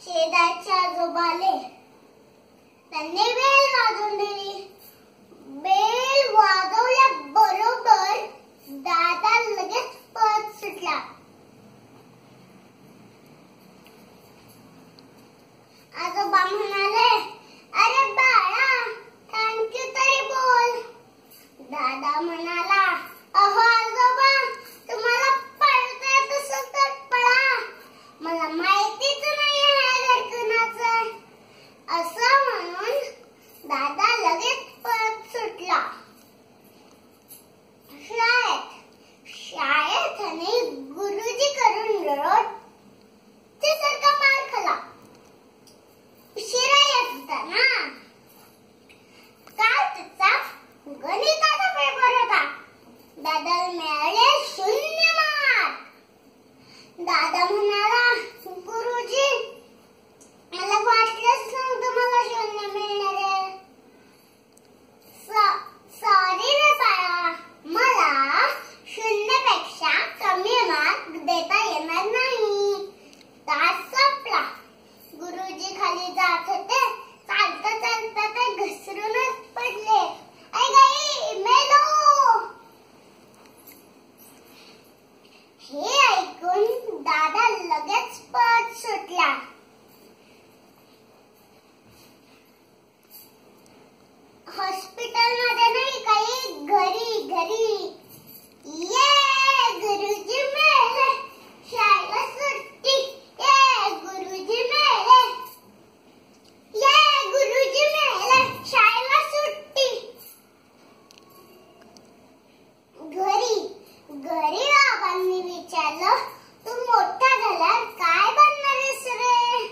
शेजारचे आजोबा आले. त्यांनी बेल वाजवून दिली. बेल वाजवल्याबरोबर दादा लगेच पळत सुटला. आजोबा म्हणाले, अरे बाळा, थँक्यू तरी बोल. दादा म्हणाला, अहो आजोबा, तुम्हाला पळता येत असेल तर पळा, मला माहितीच नाही आहे घर कुणाचं. असं म्हणून दादा लगेच पळत सुटला. शाळेत आणि गुरुजी करून रोजचे सारखा मार खाल्ला. उशिरा येत होता ना. काल त्याचा गणिताचा पेपर होता. दादाला मिळाले 0 मार्क. दादा म्हणाला, गुरुजी, मला वाटलंच नव्हतं मला 0 मिळणार आहे. सॉरी रे बाळा, मला 0 पेक्षा कमी मार्क देता येणार नाही. तास संपला. गुरुजी खाली जात होते. चालता चालता ते घसरूनच पडले. आई गई, मेलो. हे ऐकून दादा लगेच पळत सुटला. हॉस्पिटलमध्ये नाही, काही घरी. ये गुरुजी मेले, शाळेला सुट्टी. ये गुरुजी मेले, शाळेला सुट्टी. घरी बाबांनी विचारलं, तू मोठा झाल्यावर काय बनणार आहेस रे?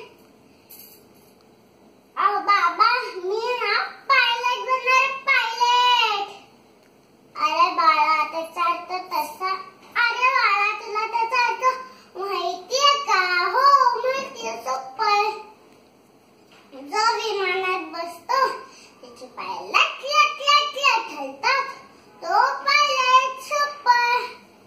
बाबा, मी ना पायलट बनणार, पायलट. अरे बाळा, त्याचा अर्थ तसा. अरे बाळा, तुला त्याचा अर्थ माहितीये का? हो माहितीये, सोपं आहे. जो विमानात बसतो त्याचे पाय लट लट लट लट हलतात, तो पायलट. सोपं आहे.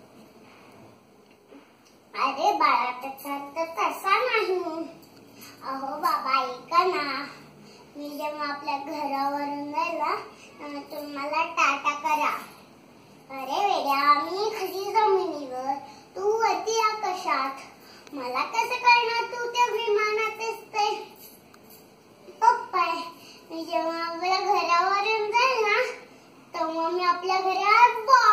अरे बाळा, त्याचा अर्थ तसा नाही. अहो बाबा, ऐका ना. मी जेव्हा आपल्या घरावरून जायला तुम्हाला टाटा करा. अरे वेड्या, मी खाली जमिनीवर, तू वरती आकाशात. मला कसं कळणार तू त्या विमानात असते? पप्पा, मी जेव्हा आपल्या घरावरून जाईल ना, तेव्हा मी आपल्या घरात